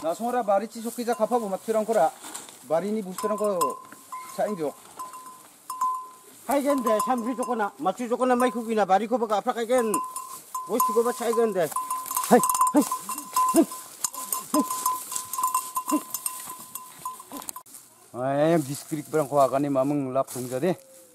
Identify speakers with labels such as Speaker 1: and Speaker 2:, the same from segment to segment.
Speaker 1: 나 송아라 마리치 속기자 갚아보 맞추란 거라. 마리니 부스란 거 사인줘.
Speaker 2: 하이겐데 삼수 조거나 맞추 조거나 마이크기나 마리코바가 앞에 가이겐 보시고바 차이건데. 하이 하이.
Speaker 1: Ay, biskrik berang ko akan ni mamang lap tungja deh.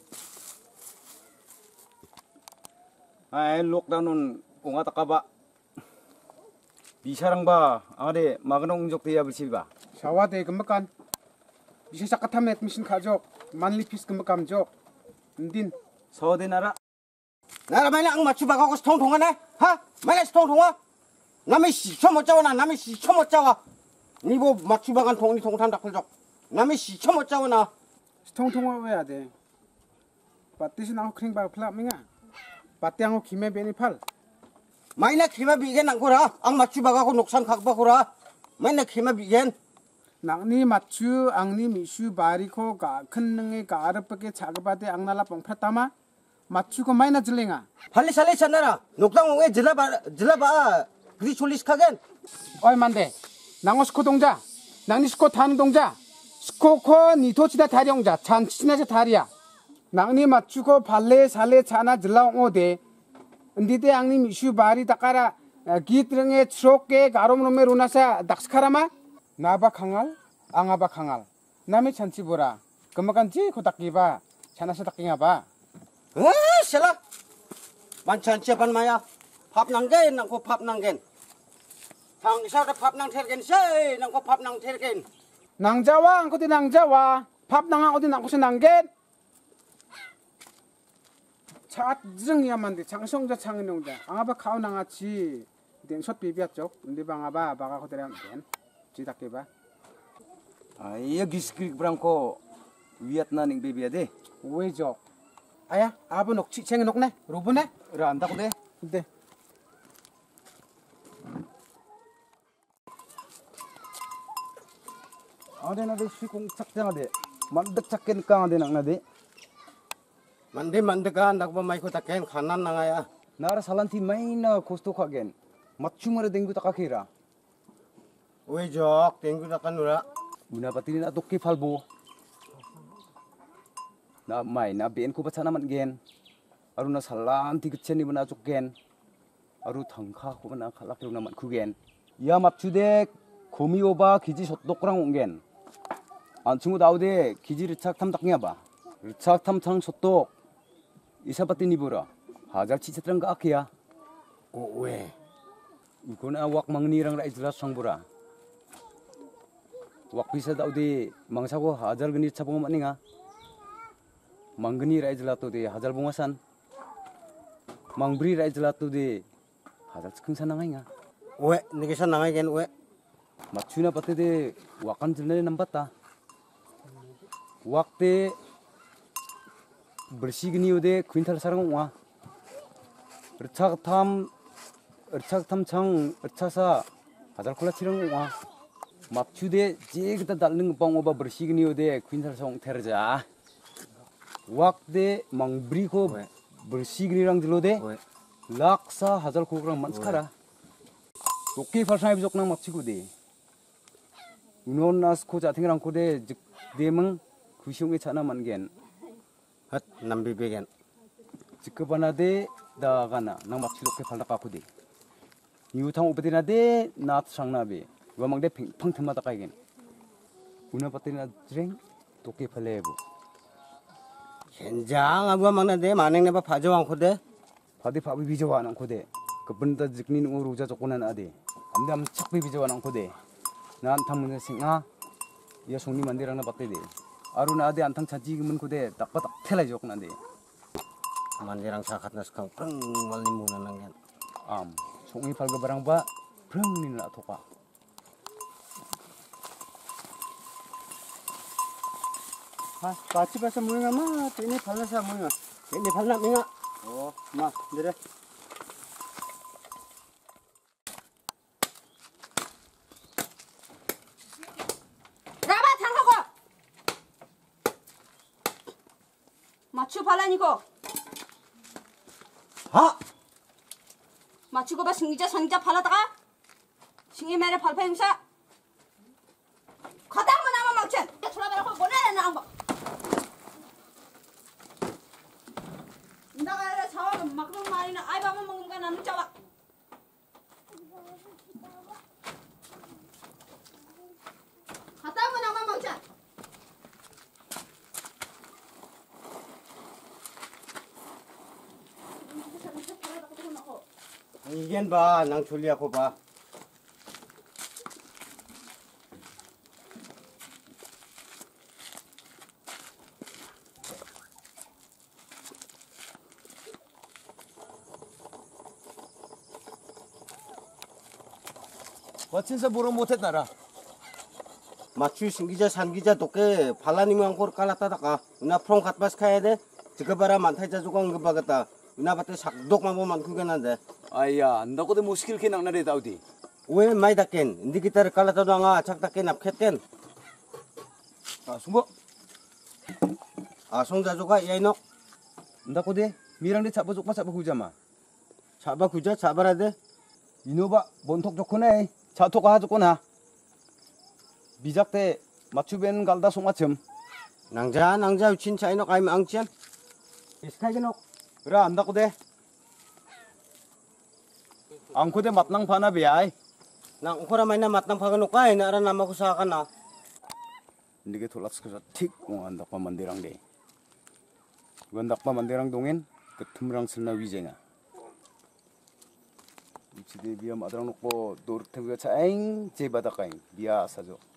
Speaker 1: Ay, lockdown nun kung ata ka ba. Bisarang ba, ade maganong jok tiya bersih ba.
Speaker 3: 샤와데 금박간 미세작 같으면 미신 가족 만리피스 금박감 족 인딘
Speaker 1: 서대 나라.
Speaker 2: 나라 마이나 ang 맞추 바가고 스통 통하네. 하? 마이나 스통 통화? 남의 시초 못 잡아나 남의 시초 못 잡아. 니보 맞추 바간 통니 통탄 닥불족. 남의 시초 못 잡아나.
Speaker 3: 스통통화 왜야 돼 바티시 나고 크링 바 플라밍아 바티앙고 김에 베니팔
Speaker 2: 마이나 키마 비겐 안고라. ang 맞추 바가고 녹산 각바고라. 마이나 키마 비겐.
Speaker 3: 낭니 맞추 앙니 미슈 바리코 가 큰능에 가르프게 자그바데 앙날라 뻥파타마 맞추고 마이나 질링아
Speaker 2: 빨리 살리 찾나라. 녹당 왜 질라봐. 그리 졸리스카겐.
Speaker 3: 얼만데 낭어 스코 동자 낭니 스코 타는 동자 스코코 니토치다 다령자 잔치나자 다리야 낭니 맞추고 발레 살레 차나 질라옹오데 은디데 앙니 미슈 바리 다까라 기트릉에 추록게 가롬놈에 루나사 닥스카라마 나바 강알 앙아바 강알 남의 찬치보라 금마간지 고닥기바 차나사 닥기냐바
Speaker 2: 셀라. 만찬치반 마야. 밥 난겐 낭고 밥 난겐. 당사다 밥 낭텔겐 세 낭고 밥 낭텔겐.
Speaker 3: 낭자와 앙코디 낭자와 밥 낭아 어디 낭고서 낭겐 차 증이야만데 장성자 창은용자 앙아바 카우 낭아치 덴솥 비비야 쪽 근데 방아바 바가 호대랑 된 지닥게바
Speaker 1: Ay, biskrik berang ko Vietnam ning baby ade.
Speaker 3: 왜죠 아야 아부 녹치 챙이 녹네 로브네
Speaker 1: Ra anda ko deh.
Speaker 3: 근데
Speaker 1: Ade na de sikung sakjang ade. Mandak sakken kang ade nang nade.
Speaker 2: 만데 만데가 나고 마이코 닦겐 칸난 나가야.
Speaker 1: Nara salanti maina kosto kagen. Matchumara dengu takakira.
Speaker 2: 왜죠? 땡구 닦간 누라.
Speaker 1: Una patini na tokki falbo. Na mai na ben ko bachana man gen. Aru na salanti kchen ni bana chuk gen. Aru thangkha ko bana khalak na man khu gen. Ya mapchude khomi oba kiji sotdokrang onggen. Anchungu daude kiji ritsak tham taknya ba. Ritsak tham thang sotdok. Isa patini bura. Hajar chi setrang ka akia.
Speaker 2: 왜?
Speaker 1: Ikona wak mangni rang rai jelas sang bura. Wak bisa daude mangsago hajar geni chapong maninga. Manggeni rai jelato de hajar bungasan. Mangbri rai jelato de hajar chkungsan nangainga.
Speaker 2: 왜? 내게서 나가겐 왜?
Speaker 1: Machuna patede wakan jelne nambata. Wakte bersih geni ude kuintal sarang wa. Erchak tham chang erchasa hajar kola chirang wa. Mapchude je kita dalning pang oba bersih geni ude kuintal song terja. Wakte mangbri ko bersih geni rang jelode. Laksa hajar kurang manskara. Oke falsai bijok nang mapchiku de. Unon nas ko jatingrang ko de demang kusyonge chana mangen.
Speaker 2: 핫 남비베겐.
Speaker 1: Jikabana de da gana nang mapchilok ke falaka ko de. Niutang upatina de nat sangna be. Wamang de pang thama ta kaigen. Una patina jreng toke phalebu.
Speaker 2: 현장 아부가 막는데 만행 내봐 봐줘 않고대.
Speaker 1: Phade phabi bijawa nang ko de. Kabunda jikni ngo ruja jokonan ade. Amde am chakbi bijawa nang ko de. Nan thamune singa ya songni mandirang na patte de. Aruna ade antang chaji gumun ko de takpa tak thelai jok nan de.
Speaker 2: 만디랑 사카트나 스캉 프릉 말리 무나난겐.
Speaker 1: Songi palga barang ba prang ni la thoka.
Speaker 2: 아, 같이 봐서 뭐야 마. 얘네 발라서 뭐야. 얘네 발라 뭐야. 마, 내려.
Speaker 4: 라바 당하고 맞추 발라니고
Speaker 2: 아,
Speaker 4: 맞추고 봐 승리자 상자 발라다가 승리 매를 발파 행사 나는 짜와. 갔다 오면 나만 먹자.
Speaker 2: 이겐 봐, 낭 졸리하고 봐.
Speaker 1: 와친사 보러 못했나라.
Speaker 2: 마추 신기자 산기자 도께 발라니면 걸 깔았다다가 나 프롬 갓바스 가야 돼. 지가 봐라 만타자 조각 그 바겠다. 나 밭에 삭독만 보면 그게난데.
Speaker 1: 아야, 나고도 못 시킬 게 낭나래 다우디.
Speaker 2: 왜 많이 닦겐? 인디 기타를 깔았다도 anga 착 닦겐 앞켓겐.
Speaker 1: 아, 숨어.
Speaker 2: 아 송자조가 야이노.
Speaker 1: 나고대 미랑데 잡아 족바 잡아 구자마.
Speaker 2: 잡아 구자 잡아라 돼.
Speaker 1: 이노바 본톡 좋고네. 자토가 하좋구나. 미작대 맞추벤 갈다 송아첨.
Speaker 2: 낭자 우친 차이노 가임 앙치안. 이스카이노.
Speaker 1: 그래 안다고대. 앙코대 맞낭 파나 비아이.
Speaker 2: 낭 오코라 마이나 맞당 파가노 까이 나라 나마고 사가나.
Speaker 1: 이게 돌락스켜서 틱 공한다빠 만대랑데. 원닥빠 만대랑 동엔 그 틈랑 슬나 위쟁아. 이치대 비야 마드랑 놓고 노르테브가 차잉 제바다까잉 비야 사죠.